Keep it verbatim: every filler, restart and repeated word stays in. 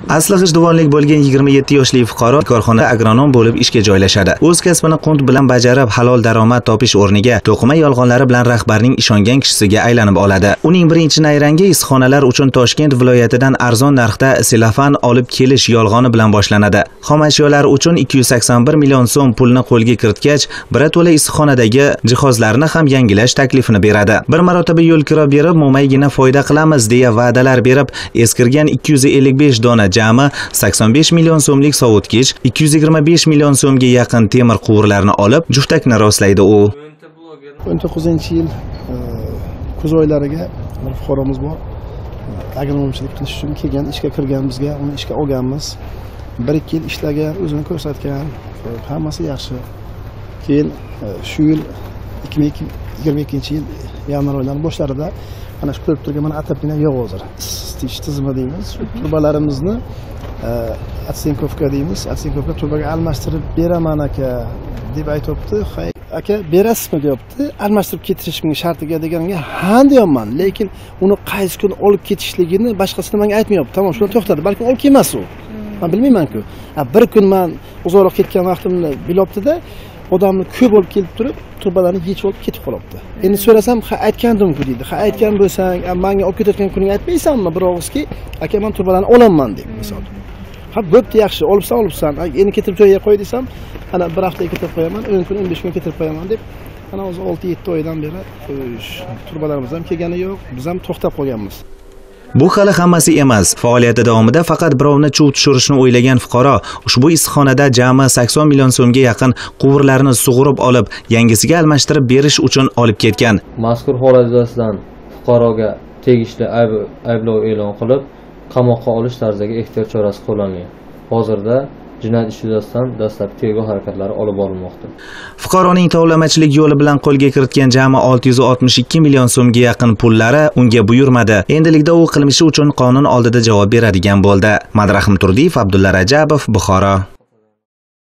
Asli g'ijduvonlik bo'lgan yigirma yetti yoshli fuqaro korxonada agronom bo'lib ishga joylashadi. O'z kasbini qunt bilan bajarib, halol daromad topish o'rniga to'qima yolg'onlari bilan rahbarning ishongan kishisiga aylanib oladi. Uning birinchi nayrangi issiqxonalar uchun Toshkent viloyatidan arzon narxda selofan olib kelish yolg'oni bilan boshlanadi. Xom ashyolar uchun ikki yuz sakson bir million so'm pulni qo'lga kiritgach, birato'la issiqxonadagi jihozlarni ham yangilash taklifini beradi. Bir marotaba yo'l kira berib, mo'maygina foyda qilamiz deya va'dalar berib, eskirgan ikki yuz ellik besh dona jami sakson besh million so'mlik sovutgich, ikki yuz yigirma besh million so'mga yaqin temir quvurlarni olib, juftakni rostlaydi u. o'n to'qqizinchi yil kuz oylariga bir fuqaromiz bor. Agronomchilik qilish uchun kelgan, ishga kirgan, bizga uni ishga olganmiz. bir ikki yil ishlagan, o'zini ko'rsatgan, hammasi yaxshi. Keyin shu yil ikki ming yigirma ikkinchi yil yanvar oylarining boshlarida mana shu ko'rib turgan mana atapina yo'q hozir. Isitish tizimi deymiz. Shu turbalarimizni Atsenkovka deymiz. Atsenkovka turbaga almashtirib beraman aka deb aytibdi. Hay aka berasizmi deyapti. Almashtirib ketirishimning shartiga deganiga ha deyapman, lekin uni qaysi kun olib ketishligini boshqasini menga aytmayapti. Tamom, shuni to'xtadi. Balki olib kelmas u. Men bilmayman-ku. Bir kun men uzoqroq ketgan vaqtimni bilibdi-da, odamni ko'p olib kelib turib, turbalarni yechib olib ketib qolibdi. Endi so'rasam, ha aytgandim-ku deydi. Ha aytgan bo'lsang, menga olib ketayotgan kuningni aytmaysanmi? Bir og'izki, aka men turbalarni olaman deb misol. Ha, bo'pti, yaxshi, olibsan, olibsan. Endi ketib joyiga qo'y desam, ana bir haftaga ketib qo'yaman, o'n kun, o'n besh kun ketib qo'yaman deb, ana o'zi olti yetti oydan beri turbalarimiz ham kelgani yo'q, biz ham to'xtab qolganmiz. Bu hali hammasi emas. Faoliyati davomida faqat birovni chuv tushirishni o'ylagan fuqaro ushbu issiqxonada jami sakson million so'mga yaqin quvurlarni sug'urib olib, yangisiga almashtirib berish uchun olib ketgan. Mazkur holat yuzasidan fuqaroga tegishli ayblov e'lon qilib, qamoqqa olish tarzidagi ehtiyot chorasi qo'llangan. Hozirda jinoyat ishi yuzasidan dastlabki tergov harakatlari olib borilmoqda. Fuqaroning tovlamachilik yo'li bilan qo'lga kiritgan jami olti yuz oltmish ikki million so'mga yaqin pullari unga buyurmadi. Endilikda u qilmishi uchun qonun oldida javob beradigan bo'ldi. Madrahim Turdiyev, Abdulla Rajabov, Buxoro.